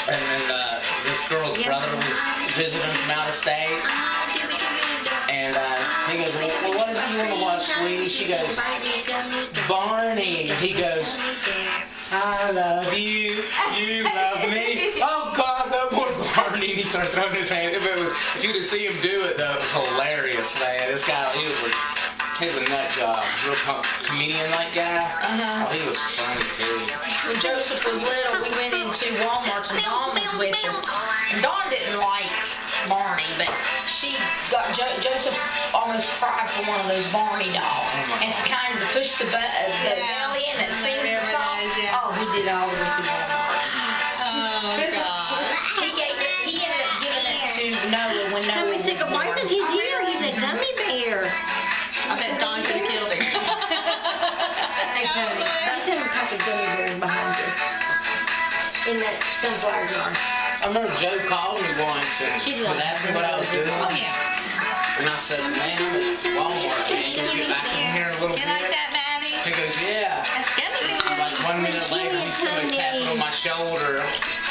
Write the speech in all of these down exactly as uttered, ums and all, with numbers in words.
And then uh, this girl's brother was visiting from out of state. And uh, he goes, well, what is it you want to watch, sweetie? She goes, Barney. He goes, I love you. You love me. Oh, God, that poor Barney. And he started throwing his hand. If, it was, if you'd have seen him do it, though, it was hilarious, man. This guy, he was a, he was a nut job. Real com- comedian-like guy. Uh-huh. Oh, he was funny, too. When Joseph was little, we went into Walmart and Dawn was with us. And Dawn didn't like Barney, but she got jo- Joseph almost cried for one of those Barney dolls. Oh It's kind of push the, bu- uh, the Yeah. belly in that sings the Remember song. those, yeah. Oh, he did all of it. Oh, God. He gave it. He ended up giving it to Noah when Noah Somebody was took a bite born. of his ear. He's a gummy bear. I bet Don could have killed him. Hey, Tony, I tell him a couple gummy bears behind you. In that sunflower jar. I remember Joe called me once and She was loves asking what I was doing. Oh yeah. And I said, man, I'm at Walmart. Can you get back in here a little You bit? like that, Maddie? He goes, yeah. That's gummy bear. And like one minute later, he's somebody's tapping on my shoulder.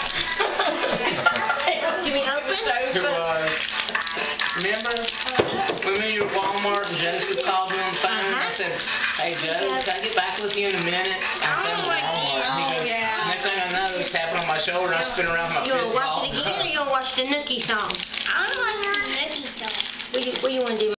Do we open? It was. Remember? We went to Walmart and Joseph called me on the phone. I said, hey, Joe, can I get back with you in a minute? I said, I'm at Walmart. He goes, Oh, yeah. next thing I know, he's tapping on my shoulder. I spin around with my You want fist to watch ball it again or you want to watch the Nookie song? I want to watch the Nookie song. What you, what you want to do?